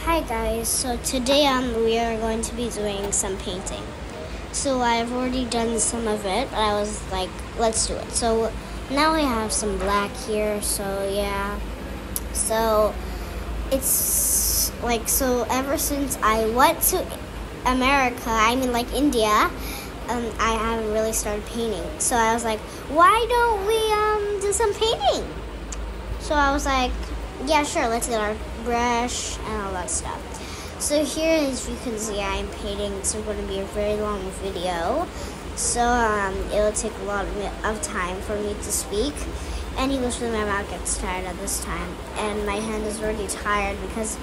Hi guys, so today we are going to be doing some painting. So I've already done some of it, but I was like, let's do it. So now I have some black here, so yeah. So it's like, so ever since I went to America, like India, I haven't really started painting. So I was like, why don't we do some painting? So I was like, yeah, sure, let's get our brush and all that stuff. So here, as you can see, I'm painting. It's going to be a very long video. So it will take a lot of time for me to speak. And usually my mouth gets tired at this time. And my hand is already tired because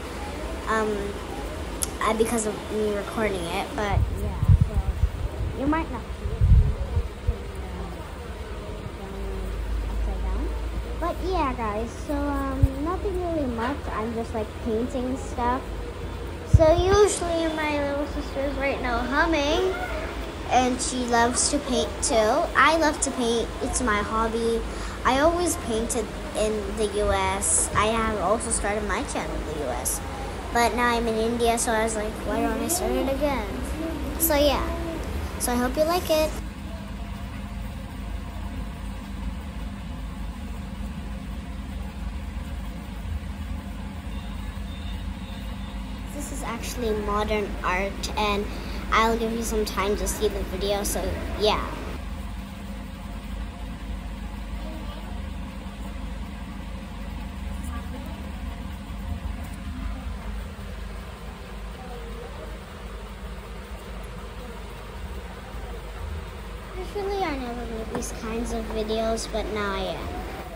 of me recording it. But yeah, so you might not see it. Upside down. But yeah, guys, so nothing really much. I'm just like painting stuff. So usually my little sister is right now humming, and she loves to paint too. I love to paint. It's my hobby. I always painted in the US. I have also started my channel in the US. But now I'm in India, so I was like, why don't I start it again? So yeah. So I hope you like it. This is actually modern art, and I'll give you some time to see the video, so yeah. Usually I never make these kinds of videos, but now I am.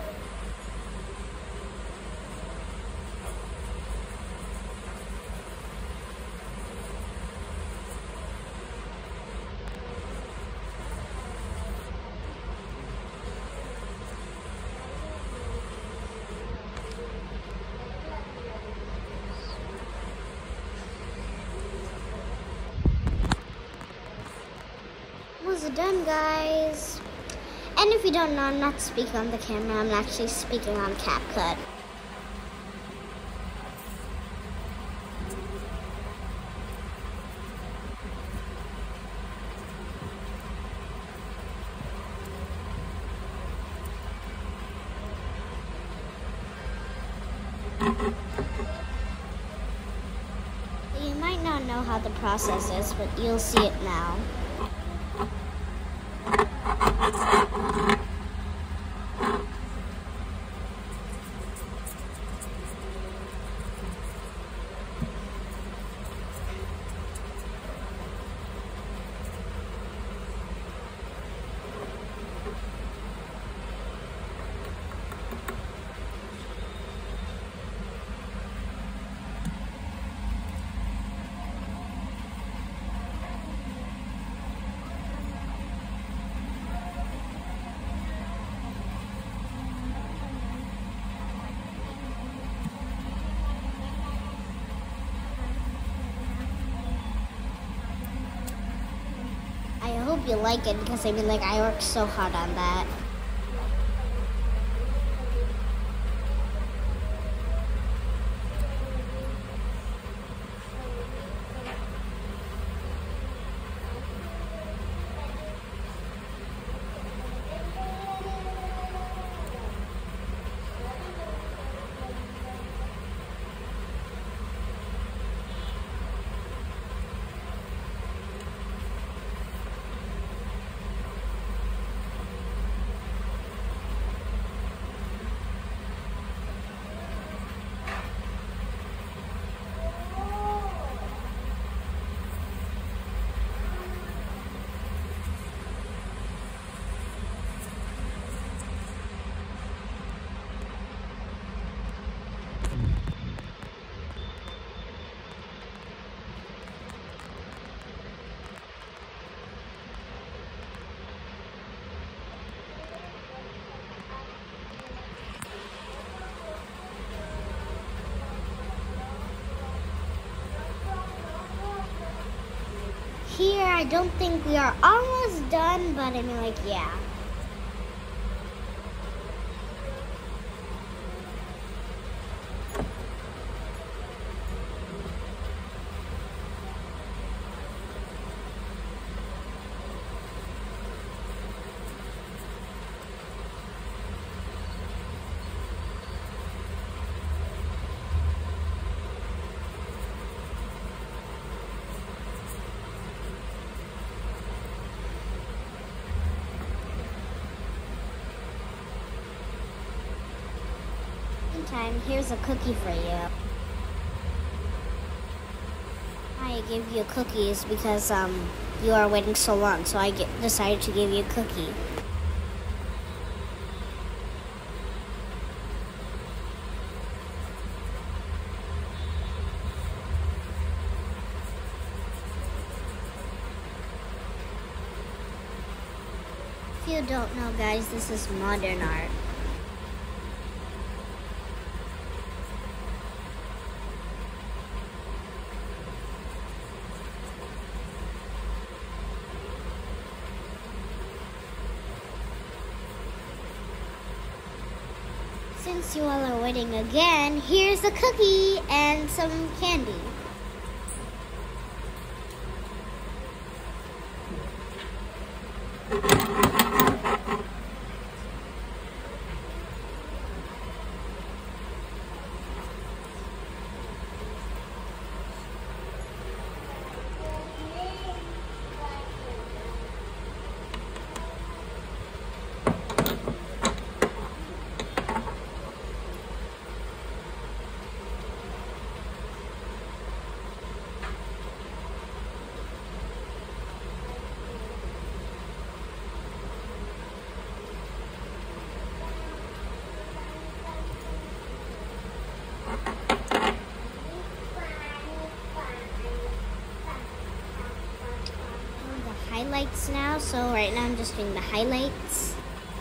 Was done, guys. And if you don't know, I'm not speaking on the camera, I'm actually speaking on CapCut. You might not know how the process is, but you'll see it now. I hope you like it, because I worked so hard on that. Here, I don't think we are almost done, but yeah. And here's a cookie for you. I gave you cookies because you are waiting so long, so I decided to give you a cookie. If you don't know, guys, this is modern art. Since you all are waiting again, here's a cookie and some candy. Highlights now, so right now I'm just doing the highlights.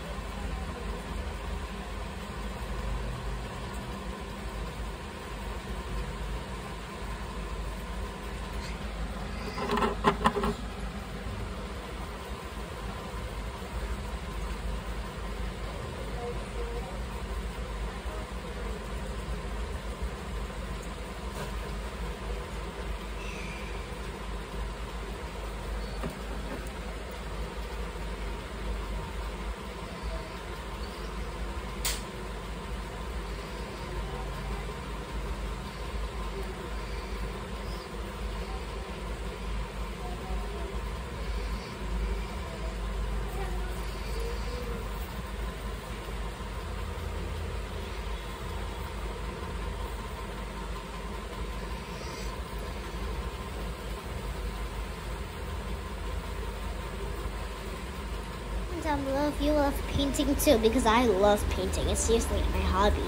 Down below if you love painting too, because I love painting. It's seriously my hobby.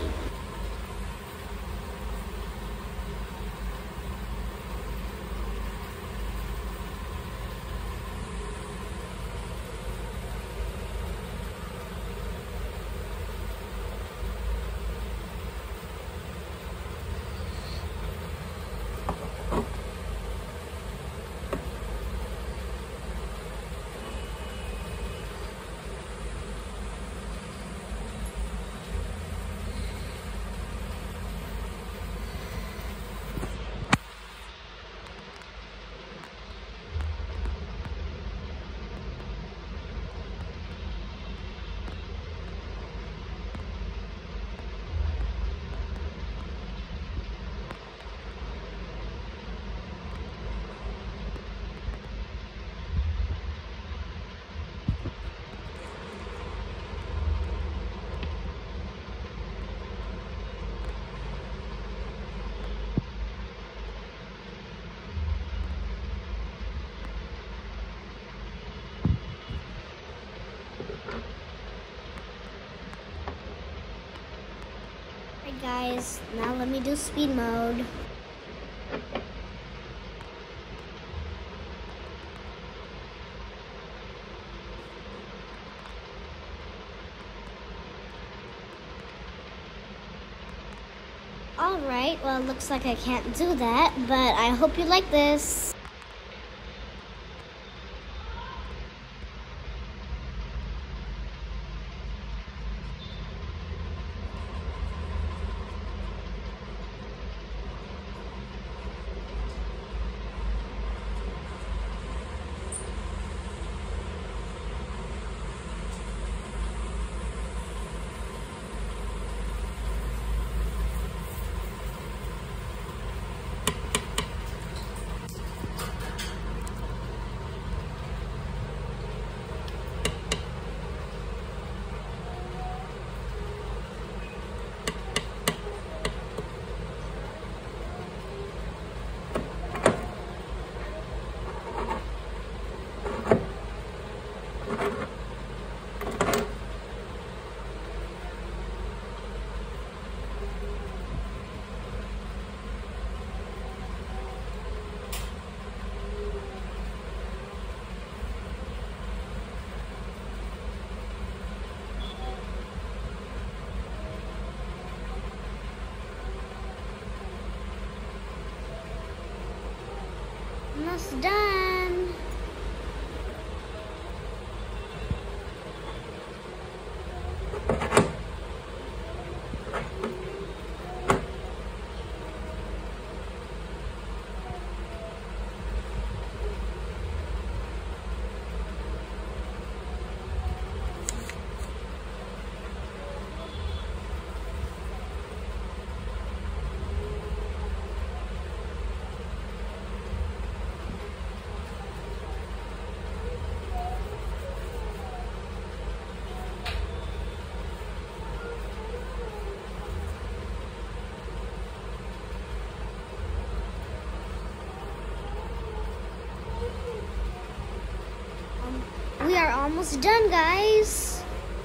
Alright guys, now let me do speed mode. Alright, well it looks like I can't do that, but I hope you like this. almost done. We are almost done, guys.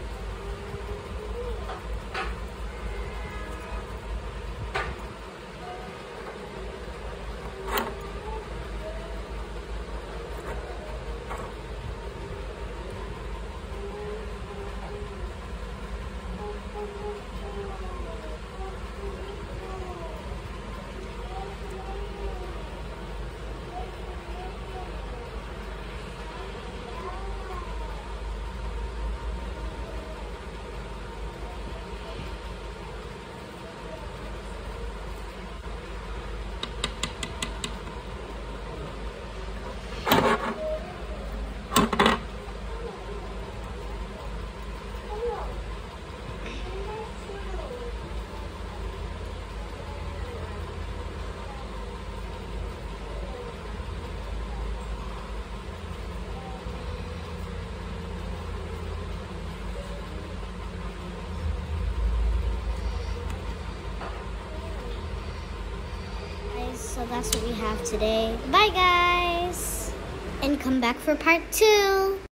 So that's what we have today. Bye, guys. And come back for part 2.